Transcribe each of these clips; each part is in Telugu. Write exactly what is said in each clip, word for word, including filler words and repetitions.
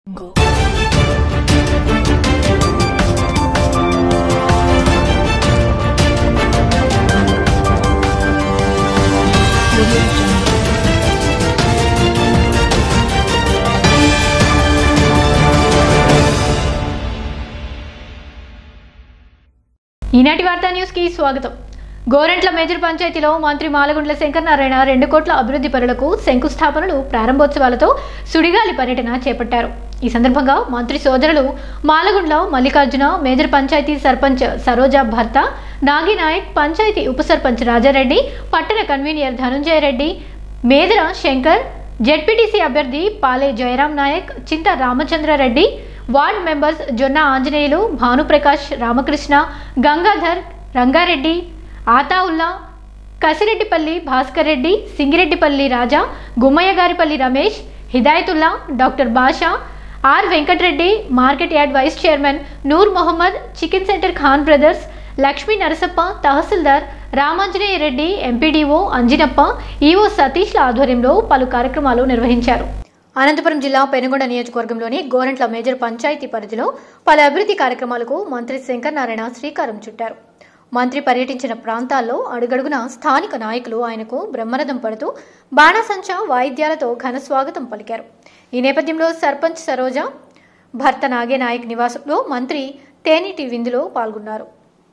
Go. ఈనాటి వార్తా న్యూస్ కి స్వాగతం. గోరంట్ల మేజర్ పంచాయతీలో మంత్రి మాలగుండ్ల శంకర్ నారాయణ రెండు కోట్ల అభివృద్ధి పనులకు శంకుస్థాపనలు ప్రారంభోత్సవాలతో సుడిగాలి పర్యటన చేపట్టారు. ఈ సందర్భంగా మంత్రి సోదరులు మాలగుండ్ల మల్లికార్జున, మేజర్ పంచాయతీ సర్పంచ్ సరోజా భర్త నాగినాయక్, పంచాయతీ ఉప సర్పంచ్ రాజారెడ్డి, పట్టణ కన్వీనర్ ధనుంజయ రెడ్డి, మేదర శంకర్, జెడ్పీటీసీ అభ్యర్థి Pale Jayaram Nayak, Chinta Ramachandrareddy, ward members Jonna Anjaneyulu, Bhanuprakash, Ramakrishna, Gangadhar, Rangareddy, Athaulla, Kasireddipalli Bhaskar Reddy, Singireddipalli Raja, Gummayyagaripalli Ramesh, Hidayatulla, doctor Basha, R Venkatareddy, market yard vice chairman Noor Mohammed, chicken centre Khan brothers, Lakshmi Narasappa, tahsildar Ramanjaneya Reddy, MPDO Anjinappa, EO సతీష్ల ఆధ్వర్యంలో పలు కార్యక్రమాలు నిర్వహించారు. అనంతపురం జిల్లా పెనుగొండ నియోజకవర్గంలోని గోరంట్ల మేజర్ పంచాయతీ పరిధిలో పలు అభివృద్ధి కార్యక్రమాలకు మంత్రి శంకర్ నారాయణ శ్రీకారం చుట్టారు. మంత్రి పర్యటించిన ప్రాంతాల్లో అడుగడుగున స్థానిక నాయకులు ఆయనకు బ్రహ్మరథం పడుతూ బాణాసంచా వాయిద్యాలతో ఘన స్వాగతం పలికారు. ఈ నేపథ్యంలో సర్పంచ్ సరోజ భర్త నాగే నాయక్ నివాసంలో మంత్రి తేనీటి విందులో పాల్గొన్నారు.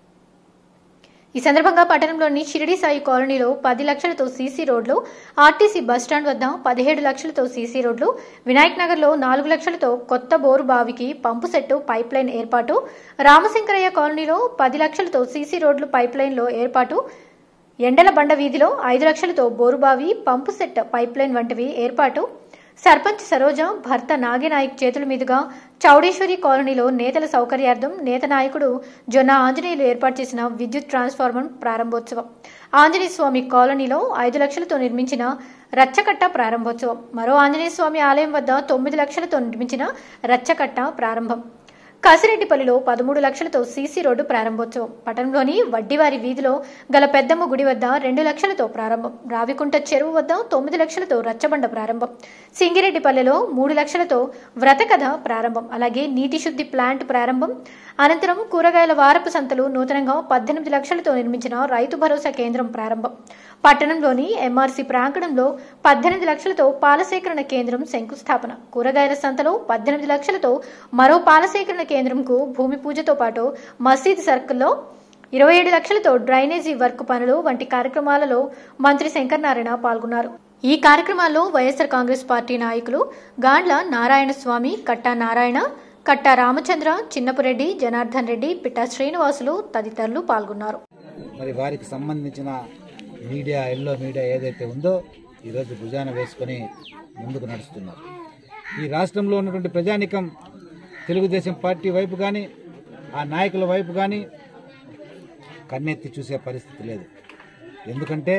ఈ సందర్భంగా పట్టణంలోని షిరిడి సాయి కాలనీలో పది లక్షలతో సీసీ రోడ్లు, ఆర్టీసీ బస్టాండ్ వద్ద పదిహేడు లక్షలతో సీసీ రోడ్లు, వినాయక్ నగర్లో నాలుగు లక్షలతో కొత్త బోరు బావికి పంపు సెట్టు పైప్ లైన్ ఏర్పాటు, రామశంకరయ్య కాలనీలో పది లక్షలతో సీసీ రోడ్లు పైప్ లైన్లో ఏర్పాటు, ఎండల బండ వీధిలో ఐదు లక్షలతో బోరుబావి పంపు సెట్ పైప్ లైన్ వంటివి ఏర్పాటు, సర్పంచ్ సరోజ భర్త నాగినాయక్ చేతుల మీదుగా చౌడేశ్వరి కాలనీలో నేతల సౌకర్యార్థం నేత నాయకుడు జొన్న ఆంజనేయులు ఏర్పాటు చేసిన విద్యుత్ ట్రాన్స్ఫార్మర్ ప్రారంభోత్సవం, ఆంజనేయ స్వామి కాలనీలో ఐదు లక్షలతో నిర్మించిన రచ్చకట్ట ప్రారంభోత్సవం, మరో ఆంజనేయ స్వామి ఆలయం వద్ద తొమ్మిది లక్షలతో నిర్మించిన రచ్చకట్ట ప్రారంభం, కసిరెడ్డిపల్లిలో పదమూడు లక్షలతో సీసీ రోడ్డు ప్రారంభోత్సవం, పట్టణంలోని వడ్డివారి వీధిలో గల పెద్దమ్మ గుడి వద్ద రెండు లక్షలతో ప్రారంభం, రావికుంట చెరువు వద్ద తొమ్మిది లక్షలతో రచ్చబండ ప్రారంభం, సింగిరెడ్డిపల్లెలో మూడు లక్షలతో వ్రతకథ ప్రారంభం, అలాగే నీటి శుద్ధి ప్లాంట్ ప్రారంభం. అనంతరం కూరగాయల వారపు సంతలు నూతనంగా పద్దెనిమిది లక్షలతో నిర్మించిన రైతు భరోసా కేంద్రం ప్రారంభం, పట్టణంలోని ఎంఆర్సీ ప్రాంగణంలో పద్దెనిమిది లక్షలతో పాల సేకరణ కేంద్రం శంకుస్థాపన, కూరగాయల సంతలో పద్దెనిమిది లక్షలతో మరో పాల సేకరణ కేంద్రంకు భూమి పూజతో పాటు మసీద్ సర్కిల్లో ఇరవై ఏడు లక్షలతో డ్రైనేజీ వర్క్ పనులు వంటి కార్యక్రమాలలో మంత్రి శంకర్ నారాయణ పాల్గొన్నారు. ఈ కార్యక్రమాల్లో వైఎస్ఆర్ కాంగ్రెస్ పార్టీ నాయకులు గాండ్ల నారాయణ స్వామి, కట్టా నారాయణ, కట్టా రామచంద్ర, చిన్నపురెడ్డి, జనార్దన్ రెడ్డి, పిట్టా శ్రీనివాసులు తదితరులు పాల్గొన్నారు. మరి వారికి సంబంధించిన మీడియా ఎల్లో మీడియా ఏదైతే ఉందో ఈరోజు భుజాన వేసుకొని ముందుకు నడుస్తున్నారు. ఈ రాష్ట్రంలో ఉన్నటువంటి ప్రజానికం తెలుగుదేశం పార్టీ వైపు కానీ ఆ నాయకుల వైపు కానీ కన్నెత్తి చూసే పరిస్థితి లేదు. ఎందుకంటే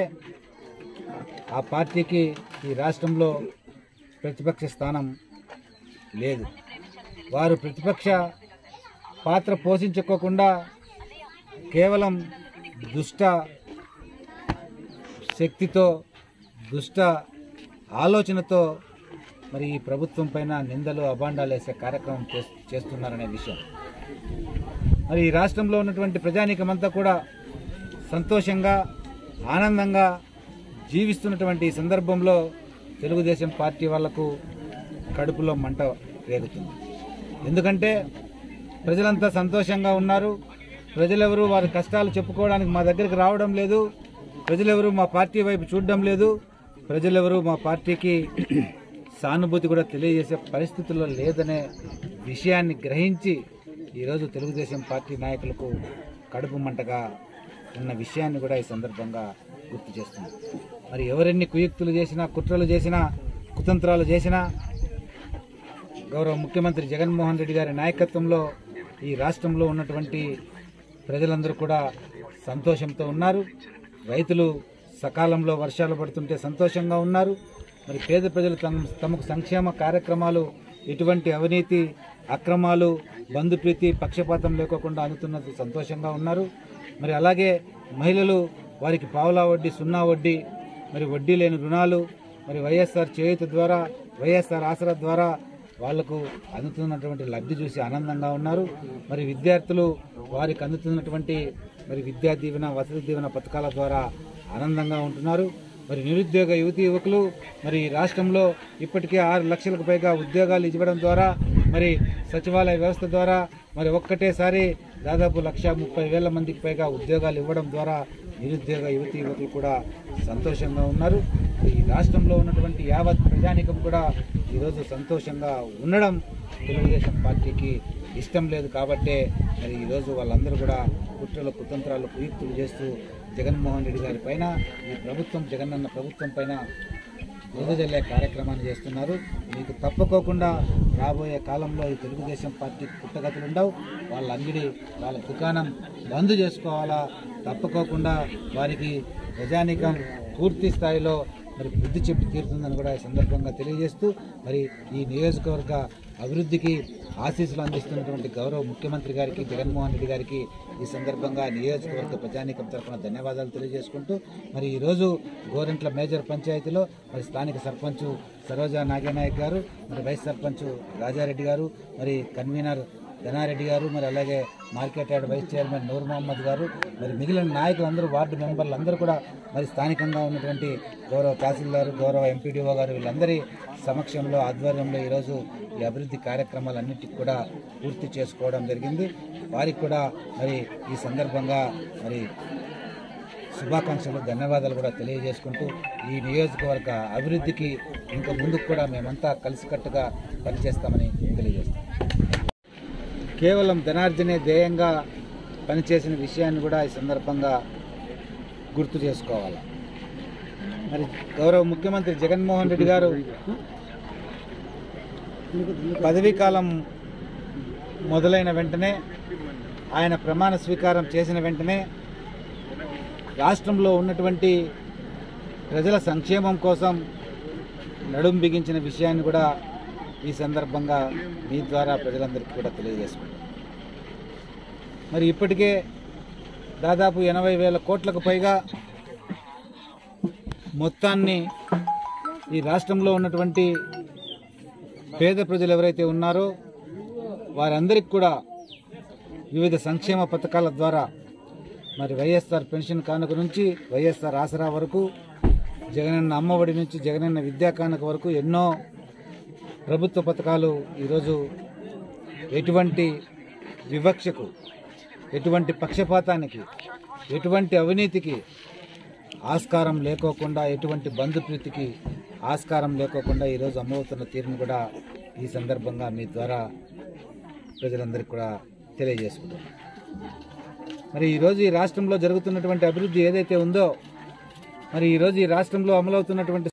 ఆ పార్టీకి ఈ రాష్ట్రంలో ప్రతిపక్ష స్థానం లేదు. వారు ప్రతిపక్ష పాత్ర పోషించుకోకుండా కేవలం దుష్ట శక్తితో, దుష్ట ఆలోచనతో మరి ఈ ప్రభుత్వం పైన నిందలు అభాండాలు వేసే కార్యక్రమం చేస్తున్నారనే విషయం మరి ఈ రాష్ట్రంలో ఉన్నటువంటి ప్రజానీకమంతా కూడా సంతోషంగా, ఆనందంగా జీవిస్తున్నటువంటి ఈ సందర్భంలో తెలుగుదేశం పార్టీ వాళ్లకు కడుపులో మంట రేగుతుంది. ఎందుకంటే ప్రజలంతా సంతోషంగా ఉన్నారు. ప్రజలెవరూ వారి కష్టాలు చెప్పుకోవడానికి మా దగ్గరికి రావడం లేదు. ప్రజలెవరూ మా పార్టీ వైపు చూడడం లేదు. ప్రజలెవరూ మా పార్టీకి సానుభూతి కూడా తెలియజేసే పరిస్థితుల్లో లేదనే విషయాన్ని గ్రహించి ఈరోజు తెలుగుదేశం పార్టీ నాయకులకు కడుపు మంటగా ఉన్న విషయాన్ని కూడా ఈ సందర్భంగా గుర్తు చేస్తుంది. మరి ఎవరెన్ని కుయుక్తులు చేసినా, కుట్రలు చేసినా, కుతంత్రాలు చేసినా గౌరవ ముఖ్యమంత్రి జగన్మోహన్ రెడ్డి గారి నాయకత్వంలో ఈ రాష్ట్రంలో ఉన్నటువంటి ప్రజలందరూ కూడా సంతోషంతో ఉన్నారు. రైతులు సకాలంలో వర్షాలు పడుతుంటే సంతోషంగా ఉన్నారు. మరి పేద ప్రజలు తమకు సంక్షేమ కార్యక్రమాలు, ఎటువంటి అవినీతి అక్రమాలు, బంధుప్రీతి, పక్షపాతం లేకోకుండా అందుతున్నది సంతోషంగా ఉన్నారు. మరి అలాగే మహిళలు వారికి పావులా వడ్డీ, సున్నా వడ్డీ, మరి వడ్డీ లేని రుణాలు, మరి వైఎస్ఆర్ చేయూత ద్వారా, వైఎస్ఆర్ ఆసరా ద్వారా వాళ్లకు అందుతున్నటువంటి లబ్ధి చూసి ఆనందంగా ఉన్నారు. మరి విద్యార్థులు వారికి అందుతున్నటువంటి మరి విద్యా దీవెన, వసతి దీవెన పథకాల ద్వారా ఆనందంగా ఉంటున్నారు. మరి నిరుద్యోగ యువతి యువకులు మరి రాష్ట్రంలో ఇప్పటికే ఆరు లక్షలకు పైగా ఉద్యోగాలు ఇవ్వడం ద్వారా మరి సచివాలయ వ్యవస్థ ద్వారా మరి ఒక్కటేసారి దాదాపు లక్ష ముప్పై వేల మందికి పైగా ఉద్యోగాలు ఇవ్వడం ద్వారా నిరుద్యోగ యువతి యువకులు కూడా సంతోషంగా ఉన్నారు. ఈ రాష్ట్రంలో ఉన్నటువంటి యావత్ ప్రజానికం కూడా ఈరోజు సంతోషంగా ఉండడం తెలుగుదేశం పార్టీకి ఇష్టం లేదు. కాబట్టే మరి ఈరోజు వాళ్ళందరూ కూడా కుట్రలు కుతంత్రాలు కుయుక్తులు చేస్తూ జగన్మోహన్ రెడ్డి గారి పైన, ఈ ప్రభుత్వం జగనన్న ప్రభుత్వం పైన బురదజల్లే కార్యక్రమాన్ని చేస్తున్నారు. మీకు తప్పుకోకుండా రాబోయే కాలంలో ఈ తెలుగుదేశం పార్టీ పుట్టగతులు ఉండవు. వాళ్ళ అంగిడి, వాళ్ళ దుకాణం బంద్ చేసుకోవాలా. తప్పుకోకుండా వారికి ప్రజానీకం పూర్తి స్థాయిలో మరి బుద్ధి చెప్పి తీరుతుందని కూడా ఈ సందర్భంగా తెలియజేస్తూ మరి ఈ నియోజకవర్గ అభివృద్ధికి ఆశీస్సులు అందిస్తున్నటువంటి గౌరవ ముఖ్యమంత్రి గారికి, జగన్మోహన్ రెడ్డి గారికి ఈ సందర్భంగా నియోజకవర్గ ప్రజానీకం తరఫున ధన్యవాదాలు తెలియజేసుకుంటూ మరి ఈరోజు గోరెంట్ల మేజర్ పంచాయతీలో మరి స్థానిక సర్పంచ్ సరోజా నాగేనాయక్ గారు, మరి వైస్ సర్పంచ్ రాజారెడ్డి గారు, మరి కన్వీనర్ ధనారెడ్డి గారు, మరి అలాగే market yard vice chairman Noor Mohammed గారు, మరి మిగిలిన నాయకులందరూ, వార్డు మెంబర్లు అందరూ కూడా మరి స్థానికంగా ఉన్నటువంటి గౌరవ తహసీల్దారు, గౌరవ ఎంపీడీఓ గారు వీళ్ళందరి సమక్షంలో ఆధ్వర్యంలో ఈరోజు ఈ అభివృద్ధి కార్యక్రమాలన్నింటికి కూడా పూర్తి చేసుకోవడం జరిగింది. వారికి కూడా మరి ఈ సందర్భంగా మరి శుభాకాంక్షలు, ధన్యవాదాలు కూడా తెలియజేసుకుంటూ ఈ నియోజకవర్గ అభివృద్ధికి ఇంకా ముందుకు కూడా మేమంతా కలిసికట్టుగా పనిచేస్తామని తెలియజేస్తాం. కేవలం ధనార్జనే ధ్యేయంగా పనిచేసిన విషయాన్ని కూడా ఈ సందర్భంగా గుర్తు చేసుకోవాలి. మరి గౌరవ ముఖ్యమంత్రి జగన్మోహన్ రెడ్డి గారు పదవీకాలం మొదలైన వెంటనే, ఆయన ప్రమాణ స్వీకారం చేసిన వెంటనే రాష్ట్రంలో ఉన్నటువంటి ప్రజల సంక్షేమం కోసం నడుం బిగించిన విషయాన్ని కూడా ఈ సందర్భంగా మీ ద్వారా ప్రజలందరికీ కూడా తెలియజేసుకుంటాం. మరి ఇప్పటికే దాదాపు ఎనభై వేల కోట్లకు పైగా మొత్తాన్ని ఈ రాష్ట్రంలో ఉన్నటువంటి పేద ప్రజలు ఎవరైతే ఉన్నారో వారందరికీ కూడా వివిధ సంక్షేమ పథకాల ద్వారా మరి వైఎస్ఆర్ పెన్షన్ కానుక నుంచి వైఎస్ఆర్ ఆసరా వరకు, జగనన్న అమ్మఒడి నుంచి జగనన్న విద్యా కానుక వరకు ఎన్నో ప్రభుత్వ పథకాలు ఈరోజు ఎటువంటి వివక్షకు, ఎటువంటి పక్షపాతానికి, ఎటువంటి అవినీతికి ఆస్కారం లేకోకుండా, ఎటువంటి బంధుప్రీతికి ఆస్కారం లేకోకుండా ఈరోజు అమలవుతున్న తీరును కూడా ఈ సందర్భంగా మీ ద్వారా ప్రజలందరికీ కూడా తెలియజేసుకుంటాం. మరి ఈరోజు ఈ రాష్ట్రంలో జరుగుతున్నటువంటి అభివృద్ధి ఏదైతే ఉందో, మరి ఈరోజు ఈ రాష్ట్రంలో అమలవుతున్నటువంటి